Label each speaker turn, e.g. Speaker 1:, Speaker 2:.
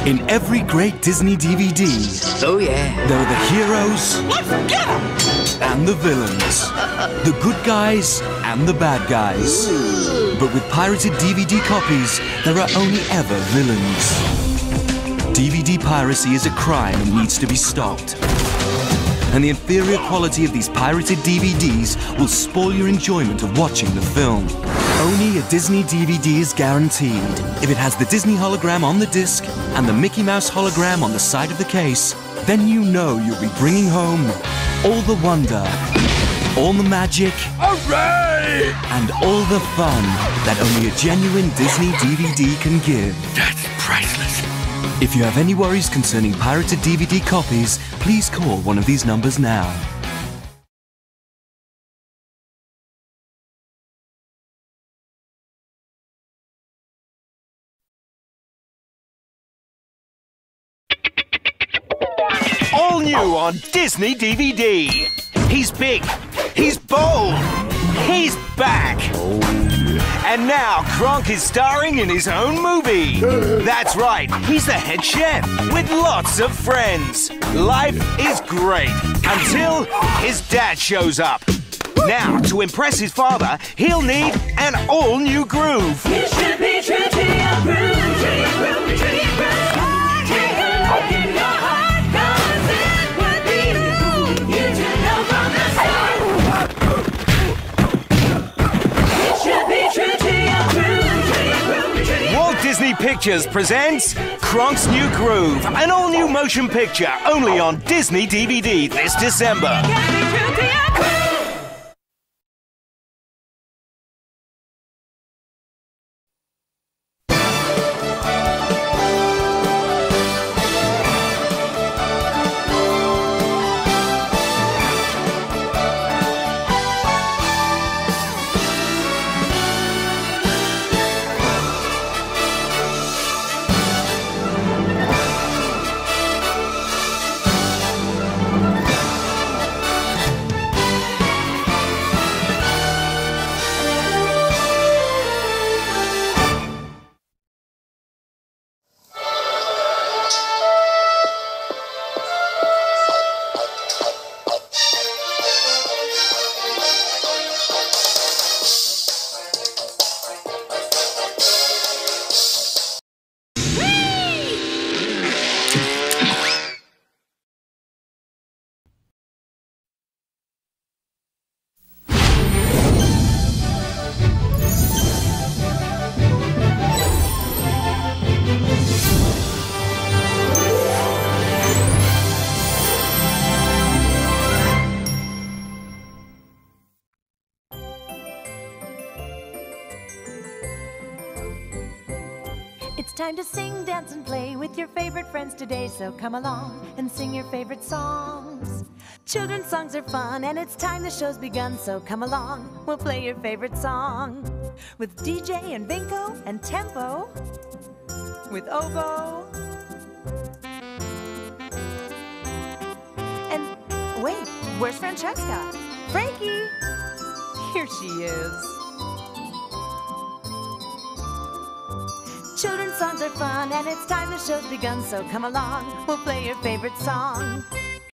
Speaker 1: In every great Disney DVD,
Speaker 2: Oh yeah.
Speaker 1: there are the heroes
Speaker 3: Let's get 'em!
Speaker 1: and the villains, the good guys and the bad guys. But with pirated DVD copies, there are only ever villains. DVD piracy is a crime and needs to be stopped. And the inferior quality of these pirated DVDs will spoil your enjoyment of watching the film. Only a Disney DVD is guaranteed. If it has the Disney hologram on the disc and the Mickey Mouse hologram on the side of the case, then you know you'll be bringing home all the wonder, all the magic,
Speaker 3: Hooray!
Speaker 1: and all the fun that only a genuine Disney DVD can give.
Speaker 3: That's priceless.
Speaker 1: If you have any worries concerning pirated DVD copies, please call one of these numbers now.
Speaker 4: All new on Disney DVD. He's big. He's bold. He's back. And now Kronk is starring in his own movie. That's right. He's the head chef with lots of friends. Life is great until his dad shows up. Now, to impress his father, he'll need an all-new groove.
Speaker 5: You should be true to your groove, to your groove, to your groove. Take a look in your heart, 'cause it would be you to know from the start. You should be true to your groove, to your groove, to your
Speaker 4: Walt Disney Pictures presents Kronk's New Groove, an all-new motion picture only on Disney DVD this December.
Speaker 5: gotta be true to your groove.
Speaker 6: It's time to sing, dance, and play with your favorite friends today, so come along and sing your favorite songs. Children's songs are fun, and it's time the show's begun, so come along, we'll play your favorite song. With DJ and Binko and Tempo, with Oboe. And wait, where's Francesca? Frankie! Here she is. Children's songs are fun, and it's time the show's begun, so come along, we'll play your favorite song.